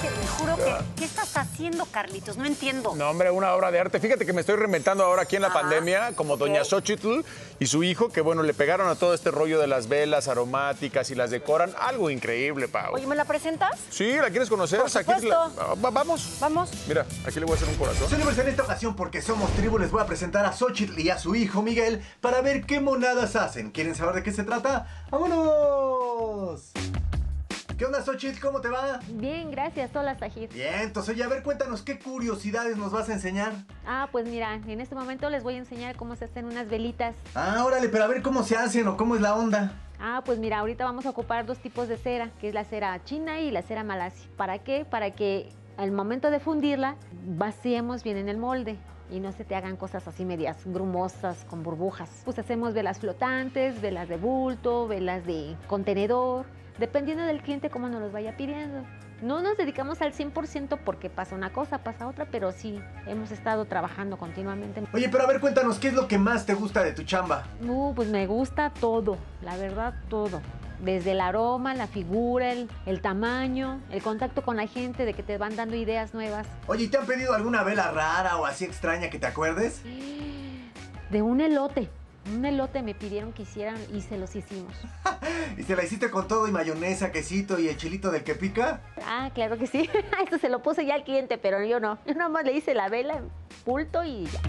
que te juro que... ¿Qué estás haciendo, Carlitos? No entiendo. No, hombre, una obra de arte. Fíjate que me estoy reinventando ahora aquí en la pandemia, como doña Xóchitl y su hijo, que bueno, le pegaron a todo este rollo de las velas aromáticas y las decoran. Algo increíble, Pau. Oye, ¿me la presentas? Sí, ¿la quieres conocer? Por supuesto. Vamos. Vamos. Mira, aquí le voy a hacer un corazón. Señores, en esta ocasión, porque somos tribu, les voy a presentar a Xóchitl y a su hijo Miguel para ver qué monadas hacen. ¿Quieren saber de qué se trata? ¡Vámonos! ¿Qué onda, Xóchitl? ¿Cómo te va? Bien, gracias. Hola, Sajid. Bien, entonces, oye, a ver, cuéntanos qué curiosidades nos vas a enseñar. Pues mira, en este momento les voy a enseñar cómo se hacen unas velitas. Órale, pero a ver cómo se hacen o cómo es la onda. Pues mira, ahorita vamos a ocupar dos tipos de cera, que es la cera china y la cera malasia. ¿Para qué? Para que al momento de fundirla, vaciemos bien en el molde y no se te hagan cosas así medias grumosas con burbujas. Pues hacemos velas flotantes, velas de bulto, velas de contenedor, dependiendo del cliente cómo nos los vaya pidiendo. No nos dedicamos al 100% porque pasa una cosa, pasa otra, pero sí hemos estado trabajando continuamente. Oye, pero a ver, cuéntanos, ¿qué es lo que más te gusta de tu chamba? Pues me gusta todo, la verdad, todo. Desde el aroma, la figura, el tamaño, el contacto con la gente, de que te van dando ideas nuevas. Oye, ¿y te han pedido alguna vela rara o así extraña que te acuerdes? De un elote. Un elote me pidieron que hicieran y se los hicimos. ¿Y se la hiciste con todo y mayonesa, quesito y el chilito del que pica? Claro que sí. Esto se lo puse ya al cliente, pero yo no. Yo nomás le hice la vela, pulto y ya.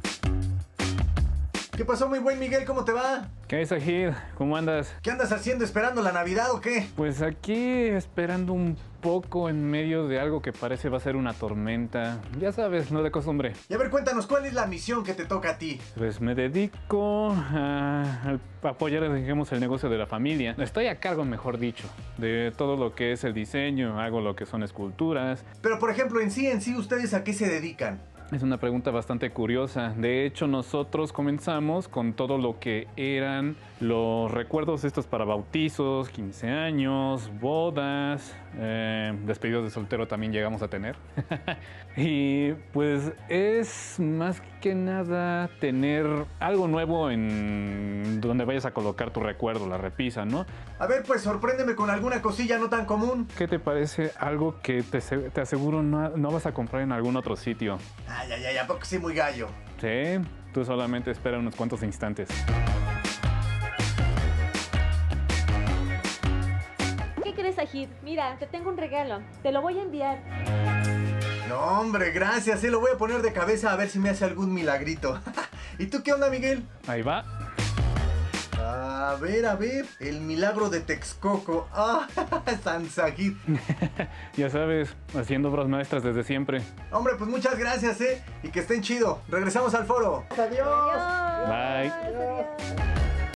¿Qué pasó, muy buen Miguel? ¿Cómo te va? ¿Qué es, Sajid? ¿Cómo andas? ¿Qué andas haciendo? ¿Esperando la Navidad o qué? Pues aquí esperando un poco en medio de algo que parece va a ser una tormenta. Ya sabes, no de costumbre. Y a ver, cuéntanos, ¿cuál es la misión que te toca a ti? Pues me dedico a apoyar, digamos, el negocio de la familia. Estoy a cargo, mejor dicho, de todo lo que es el diseño, hago lo que son esculturas. Pero, por ejemplo, en sí, ¿ustedes a qué se dedican? Es una pregunta bastante curiosa. De hecho, nosotros comenzamos con todo lo que eran los recuerdos estos para bautizos, 15 años, bodas, despedidos de soltero también llegamos a tener. Y pues es más que nada tener algo nuevo en donde vayas a colocar tu recuerdo, la repisa, ¿no? A ver, pues sorpréndeme con alguna cosilla no tan común. ¿Qué te parece algo que te aseguro no vas a comprar en algún otro sitio? ¿A poco sí muy gallo? Sí, tú solamente espera unos cuantos instantes. ¿Qué crees, Sajid? Mira, te tengo un regalo. Te lo voy a enviar. No, hombre, gracias. Lo voy a poner de cabeza a ver si me hace algún milagrito. ¿Y tú qué onda, Miguel? Ahí va. A ver, el milagro de Texcoco. San Sajid. Ya sabes, haciendo obras maestras desde siempre. Hombre, pues muchas gracias, y que estén chido. Regresamos al foro. Adiós. Bye. Adiós.